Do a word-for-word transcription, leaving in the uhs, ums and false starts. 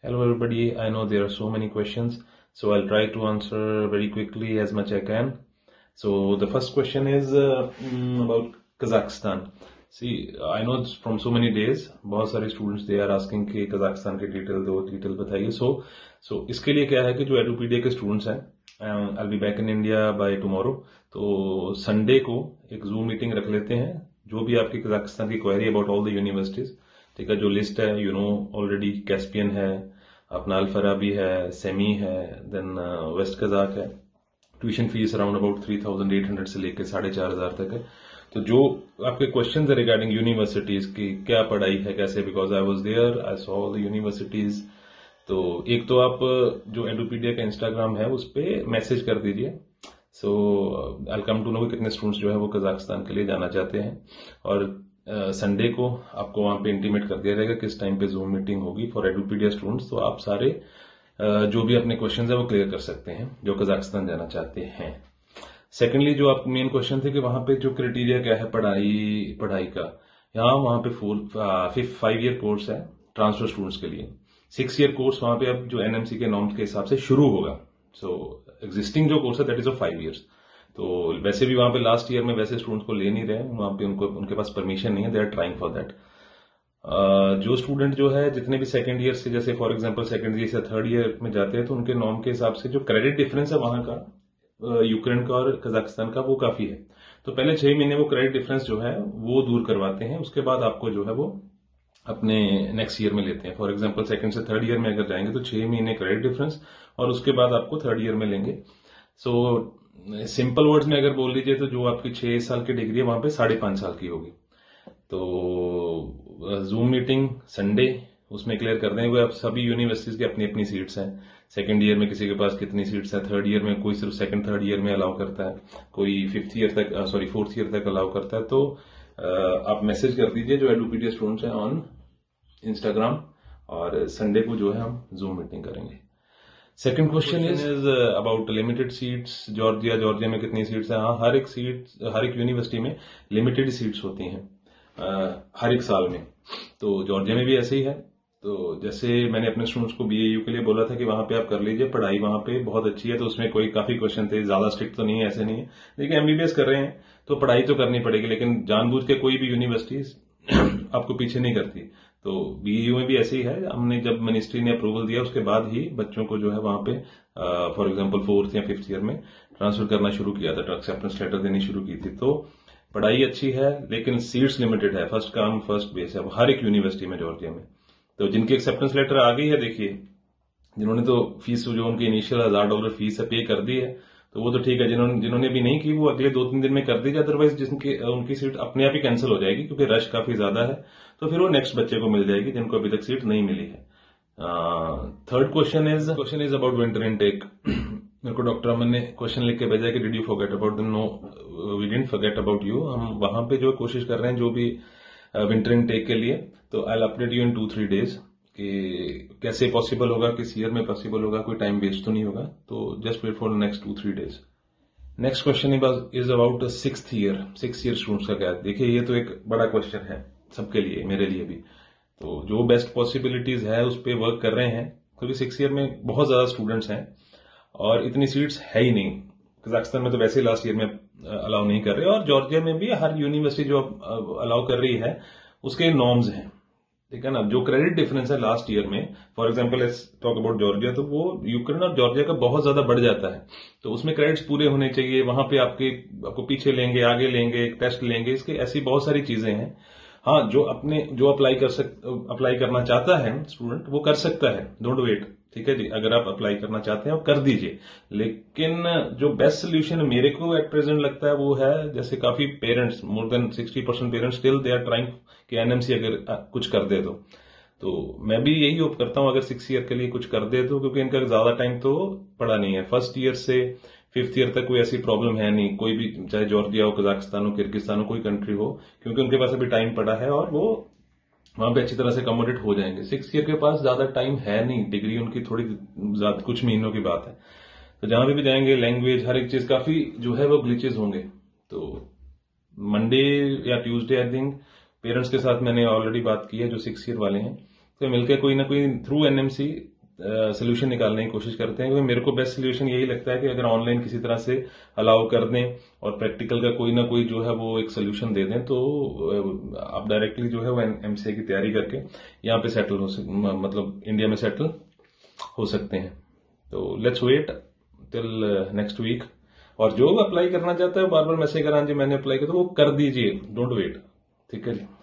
Hello everybody, I know there are so many questions, so I'll try to answer very quickly as much I can. So the first question is uh, mm, about Kazakhstan. See, I know it's from so many days, बहुत सारे students they are asking कि Kazakhstan के detail दो, detail बताइए. So, so इसके लिए क्या है कि जो Edupedia के students हैं, uh, I'll be back in India by tomorrow. तो Sunday को एक Zoom meeting रख लेते हैं. जो भी आपकी कजाकिस्तान की query about all the universities, ठीक है, जो लिस्ट है यू नो ऑलरेडी, कैस्पियन है, अपना अल फराबी है, सेमी है, देन वेस्ट कजाक है. Tuition fee around about three thousand eight hundred से लेकर साढ़े चार हजार तक है. तो जो आपके क्वेश्चन है रिगार्डिंग यूनिवर्सिटीज की क्या पढ़ाई है कैसे, because I was there, I saw all the universities. तो एक तो आप जो एडुपीडिया का इंस्टाग्राम है उस पर मैसेज कर दीजिए. So I come to know कितने स्टूडेंट्स जो है वो कजाकिस्तान के लिए जाना चाहते हैं. और संडे uh, को आपको वहां पे इंटीमेट कर दिया जाएगा किस टाइम पे जूम मीटिंग होगी फॉर एडुपीडिया स्टूडेंट्स. तो आप सारे uh, जो भी अपने क्वेश्चंस है वो क्लियर कर सकते हैं जो कजाकिस्तान जाना चाहते हैं. सेकेंडली जो आप मेन क्वेश्चन थे कि वहां पे जो क्राइटेरिया क्या है पढ़ाई पढ़ाई का, यहाँ वहां पे four fifth five year course है ट्रांसफर स्टूडेंट्स के लिए. सिक्स ईयर कोर्स वहां पे अब जो एनएमसी के नॉर्म्स के हिसाब से शुरू होगा. सो एग्जिस्टिंग जो कोर्स है that is of five years. तो वैसे भी वहां पे लास्ट ईयर में वैसे स्टूडेंट्स को ले नहीं रहे, वहां पे उनको उनके पास परमिशन नहीं है, they are trying for that. जो स्टूडेंट जो है जितने भी सेकंड ईयर से, जैसे फॉर एग्जांपल सेकंड ईयर से थर्ड ईयर में जाते हैं, तो उनके नॉर्म के हिसाब से जो क्रेडिट डिफरेंस है वहां का यूक्रेन का और कजाकिस्तान का वो काफी है. तो पहले छह महीने वो क्रेडिट डिफरेंस जो है वो दूर करवाते हैं, उसके बाद आपको जो है वो अपने नेक्स्ट ईयर में लेते हैं. फॉर एग्जांपल सेकंड से थर्ड ईयर में अगर जाएंगे तो छह महीने क्रेडिट डिफरेंस और उसके बाद आपको थर्ड ईयर में लेंगे. सो सिंपल वर्ड्स में अगर बोल लीजिए तो जो आपकी छह साल की डिग्री है वहां पे साढ़े पांच साल की होगी. तो जूम मीटिंग संडे उसमें क्लियर कर देंगे. आप सभी यूनिवर्सिटीज की अपनी अपनी सीट्स हैं. सेकंड ईयर में किसी के पास कितनी सीट्स हैं, थर्ड ईयर में कोई सिर्फ सेकंड थर्ड ईयर में अलाउ करता है, कोई फिफ्थ ईयर तक सॉरी फोर्थ ईयर तक अलाउ करता है. तो आप मैसेज कर दीजिए जो एडुपीडिया स्टूडेंट्स हैं ऑन इंस्टाग्राम, और संडे को जो है हम जूम मीटिंग करेंगे. Second question is about limited seats. Georgia Georgia में कितनी सीट्स हैं? हाँ, हर एक सीट हर एक यूनिवर्सिटी में लिमिटेड सीट्स होती हैं uh, हर एक साल में. तो जॉर्जिया में भी ऐसे ही है. तो जैसे मैंने अपने स्टूडेंट्स को बीएयू के लिए बोला था कि वहां पे आप कर लीजिए, पढ़ाई वहां पे बहुत अच्छी है. तो उसमें कोई काफी क्वेश्चन थे, ज्यादा स्ट्रिक्ट तो नहीं है, ऐसे नहीं है. देखिए एमबीबीएस कर रहे हैं तो पढ़ाई तो करनी पड़ेगी, लेकिन जानबूझ के कोई भी यूनिवर्सिटीज आपको पीछे नहीं करती. तो बीयू में भी ऐसे ही है. हमने जब मिनिस्ट्री ने अप्रूवल दिया उसके बाद ही बच्चों को जो है वहां पे फॉर एग्जांपल फोर्थ या फिफ्थ ईयर में ट्रांसफर करना शुरू किया था, एक्सेप्टेंस लेटर देनी शुरू की थी. तो पढ़ाई अच्छी है लेकिन सीट्स लिमिटेड है, फर्स्ट कम फर्स्ट बेस है हर एक यूनिवर्सिटी में जॉर्जिया में. तो जिनकी एक्सेप्टेंस लेटर आ गई है, देखिए जिन्होंने तो फीस जो उनकी इनिशियल हजार डॉलर फीस है पे कर दी है तो वो तो ठीक है. जिन्होंने जिन्होंने भी नहीं की वो अगले दो तीन दिन में कर दीजिए, अदरवाइज जिनकी उनकी सीट अपने आप ही कैंसिल हो जाएगी क्योंकि रश काफी ज्यादा है. तो फिर वो नेक्स्ट बच्चे को मिल जाएगी जिनको अभी तक सीट नहीं मिली है. Third question is question is about winter intake. मेरे को डॉक्टर अमन ने क्वेश्चन लिख के भेजा कि did you forget about them? No, we didn't forget about you. हम वहां पे जो कोशिश कर रहे हैं जो भी विंटर इनटेक के लिए, तो I will update you in two three days कि कैसे पॉसिबल होगा, किस ईयर में पॉसिबल होगा, कोई टाइम वेस्ट तो नहीं होगा. तो just wait for next two three days. Next question is about sixth year. Six year students का क्या है? देखिए ये तो एक बड़ा क्वेश्चन है सबके लिए, मेरे लिए भी. तो जो बेस्ट पॉसिबिलिटीज है उस पर वर्क कर रहे हैं क्योंकि सिक्स ईयर में बहुत ज्यादा स्टूडेंट्स हैं और इतनी सीट्स है ही नहीं. कजाकिस्तान में तो वैसे ही लास्ट ईयर में अलाउ नहीं कर रहे, और जॉर्जिया में भी हर यूनिवर्सिटी जो अलाउ कर रही है उसके नॉर्म्स हैं, ठीक है ना. जो क्रेडिट डिफरेंस है लास्ट ईयर में, for example let's talk about Georgia, तो वो यूक्रेन और जॉर्जिया का बहुत ज्यादा बढ़ जाता है. तो उसमें क्रेडिट्स पूरे होने चाहिए. वहां पे आपके आपको पीछे लेंगे, आगे लेंगे, एक टेस्ट लेंगे, इसके ऐसी बहुत सारी चीजें हैं. हाँ, जो अपने जो अप्लाई कर सक अप्लाई करना चाहता है स्टूडेंट वो कर सकता है, डोंट वेट, ठीक है जी. अगर आप अप्लाई करना चाहते हैं आप कर दीजिए, लेकिन जो बेस्ट सोल्यूशन मेरे को एट प्रेजेंट लगता है वो है, जैसे काफी parents, more than sixty percent parents still they are trying कि एनएमसी अगर कुछ कर दे दो. तो मैं भी यही होप करता हूं अगर सिक्स ईयर के लिए कुछ कर दे तो, क्योंकि इनका ज्यादा टाइम तो पड़ा नहीं है. फर्स्ट ईयर से फिफ्थ ईयर तक कोई ऐसी प्रॉब्लम है नहीं, कोई भी, चाहे जॉर्जिया हो, कजाकिस्तान हो, किर्गिस्तान हो, कोई कंट्री हो, क्योंकि उनके पास अभी टाइम पड़ा है और वो वहां पे अच्छी तरह से अकोमोडेट हो जाएंगे. सिक्स ईयर के पास ज्यादा टाइम है नहीं, डिग्री उनकी थोड़ी ज्यादा कुछ महीनों की बात है. तो जहां भी जाएंगे लैंग्वेज हर एक चीज काफी जो है वो ग्लिचेस होंगे. तो मंडे या ट्यूसडे आई थिंक पेरेंट्स के साथ मैंने ऑलरेडी बात की है जो सिक्स ईयर वाले हैं, तो मिलकर कोई ना कोई थ्रू एनएमसी सोल्यूशन निकालने की कोशिश करते हैं, क्योंकि मेरे को बेस्ट सोल्यूशन यही लगता है कि अगर ऑनलाइन किसी तरह से अलाउ कर दें और प्रैक्टिकल का कोई ना कोई जो है वो एक सोल्यूशन दे दें, तो आप डायरेक्टली जो है वो एमसीए की तैयारी करके यहाँ पे सेटल हो सक मतलब इंडिया में सेटल हो सकते हैं। तो let's wait till next week. और जो अप्लाई करना चाहता है बार बार मैसेज करा जी मैंने अप्लाई किया, तो वो कर दीजिए, डोंट वेट। ठीक है जी।